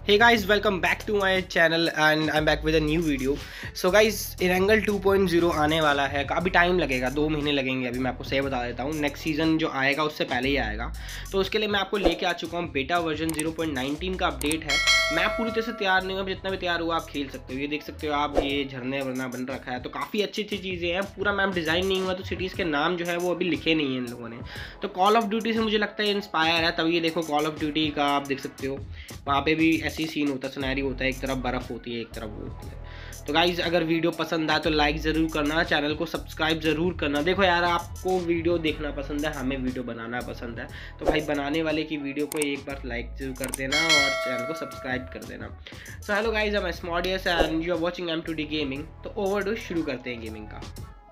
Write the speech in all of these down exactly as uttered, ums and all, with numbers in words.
Hey guys, welcome back to my channel and I'm back with a new video. So guys, Erangel two point zero आने वाला है। काफ़ी time लगेगा, दो महीने लगेंगे। अभी मैं आपको सही बता देता हूँ, नेक्स्ट सीज़न जो आएगा उससे पहले ही आएगा। तो उसके लिए मैं आपको लेके आ चुका हूँ बेटा वर्जन ज़ीरो पॉइंट नाइनटीन का अपडेट है। मैं पूरी तरह से तैयार नहीं हूँ, जितना भी तैयार हुआ आप खेल सकते हो। ये देख सकते हो आप, ये झरने वरना बन रखा है, तो काफ़ी अच्छी अच्छी चीज़ें हैं। पूरा मैप डिज़ाइन नहीं हुआ, तो सिटीज़ के नाम जो है वो अभी लिखे नहीं है इन लोगों ने। तो कॉल ऑफ ड्यूटी से मुझे लगता है इंस्पायर है, तभी ये देखो कॉल ऑफ ड्यूटी का आप देख सकते हो, वहाँ पे भी ऐसी सीन होता है, सिनेरियो होता है, एक तरफ बर्फ़ होती है, एक तरफ वो होती है। तो गाइज़, अगर वीडियो पसंद आए तो लाइक ज़रूर करना, चैनल को सब्सक्राइब ज़रूर करना। देखो यार, आपको वीडियो देखना पसंद है, हमें वीडियो बनाना पसंद है, तो भाई बनाने वाले की वीडियो को एक बार लाइक ज़रूर कर देना और चैनल को सब्सक्राइब कर देना। So hello guys, I am Smodious and you are watching M two D gaming. तो ओवरडू शुरू करते हैं गेमिंग का।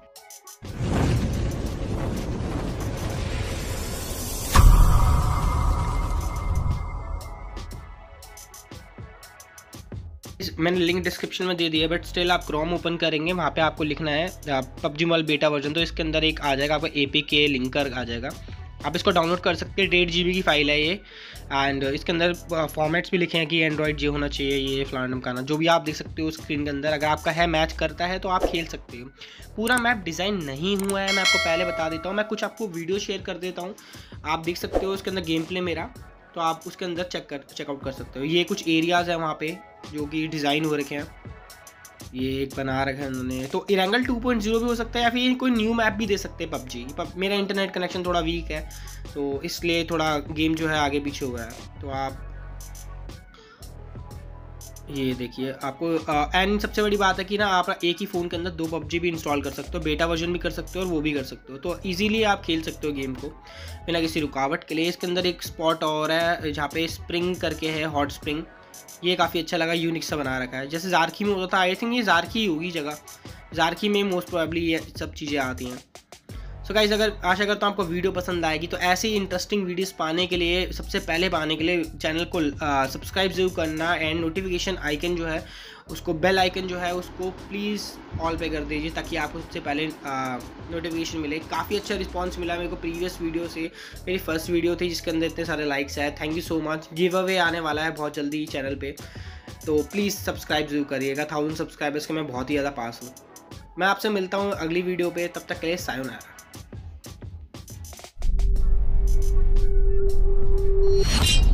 मैंने लिंक डिस्क्रिप्शन में दे दिया है, बट स्टिल आप क्रोम ओपन करेंगे, वहाँ पे आपको लिखना है पबजी मोबाइल बेटा वर्जन। तो इसके अंदर एक आ जाएगा आपका ए पी के लिंकर आ जाएगा, आप इसको डाउनलोड कर सकते हैं। डेढ़ जी बी की फ़ाइल है ये, एंड इसके अंदर फॉर्मेट्स भी लिखे हैं कि एंड्रॉयड जे होना चाहिए, ये फलाना ढमकाना, जो भी आप देख सकते हो स्क्रीन के अंदर। अगर आपका है मैच करता है तो आप खेल सकते हो। पूरा मैप डिज़ाइन नहीं हुआ है, मैं आपको पहले बता देता हूँ। मैं कुछ आपको वीडियो शेयर कर देता हूँ, आप देख सकते हो इसके अंदर गेम प्ले मेरा, तो आप उसके अंदर चेक कर चेकआउट कर सकते हो। ये कुछ एरियाज़ हैं वहाँ पे जो कि डिज़ाइन हो रखे हैं, ये एक बना रखा है उन्होंने। तो इरेंगल टू पॉइंट ज़ीरो भी हो सकता है, या फिर कोई न्यू मैप भी दे सकते हैं पबजी। पब मेरा इंटरनेट कनेक्शन थोड़ा वीक है, तो इसलिए थोड़ा गेम जो है आगे पीछे हुआ है। तो आप ये देखिए आपको, एंड सबसे बड़ी बात है कि ना, आप एक ही फ़ोन के अंदर दो पबजी भी इंस्टॉल कर सकते हो, बेटा वर्जन भी कर सकते हो और वो भी कर सकते हो। तो इजीली आप खेल सकते हो गेम को बिना किसी रुकावट के लिए। इसके अंदर एक स्पॉट और है जहाँ पे स्प्रिंग करके है, हॉट स्प्रिंग, ये काफ़ी अच्छा लगा, यूनिक सा बना रखा है, जैसे ज़ारकी में होता था। आई थिंक ये ज़ारकी ही होगी जगह, ज़ारकी में मोस्ट प्रोबेबली ये सब चीज़ें आती हैं। सो गाइस, अगर आशा करता हूँ आपको वीडियो पसंद आएगी, तो ऐसे ही इंटरेस्टिंग वीडियोस पाने के लिए, सबसे पहले पाने के लिए चैनल को सब्सक्राइब जरूर करना, एंड नोटिफिकेशन आइकन जो है उसको, बेल आइकन जो है उसको प्लीज़ ऑल पे कर दीजिए, ताकि आपको सबसे पहले नोटिफिकेशन मिले। काफ़ी अच्छा रिस्पांस मिला मेरे को प्रीवियस वीडियो से। मेरी फर्स्ट वीडियो थी जिसके अंदर इतने सारे लाइक्स आए, thank you so much. Giveaway आने वाला है बहुत जल्दी चैनल पर, तो प्लीज़ सब्सक्राइब जरूर करिएगा। थाउजेंड सब्सक्राइबर्स के मैं बहुत ही ज़्यादा पास हूँ। मैं आपसे मिलता हूँ अगली वीडियो पे, तब तक के लिए सायोनारा।